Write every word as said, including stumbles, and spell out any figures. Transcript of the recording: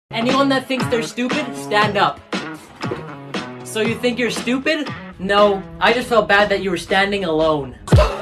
Anyone that thinks they're stupid, stand up. So you think you're stupid? No, I just felt bad that you were standing alone.